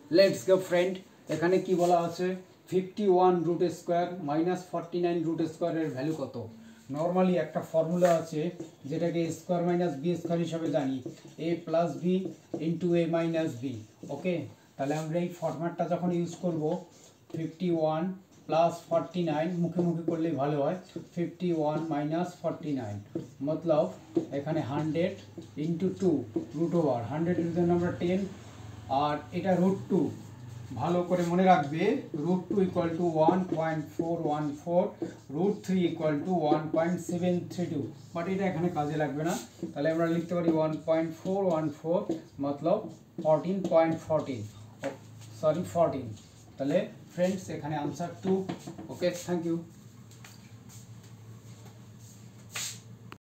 Let's go friend, এখানে কি বলা আছে 51 রুট স্কোয়ার মাইনাস 49 রুট স্কোয়ারের ভ্যালু কত। নর্মালি একটা ফর্মুলা আছে যেটাকে স্কোয়ার মাইনাস বি স্কোয়ার হিসাবে জানি, A plus B into A minus B. Okay, তাহলে আমরা এই ফরম্যাটটা যখন ইউজ করব 51 প্লাস 49 মুখে মুখে করলেই ভালো হয়, 51 মাইনাস 49 মতলব এখানে 100 into 2 root over 100 to the number 10 আর এটা রুট 2। ভালো করে মনে রাখবে root 2 equal to 1.414, root 3 equal to 1.732, but এটা এখানে কাজে লাগবে না। তাহলে আমরা লিখতে পারি 1.414 মতলব 14.14, সরি 14। তাহলে ফ্রেন্ডস এখানে আনসার 2। Okay, thank you.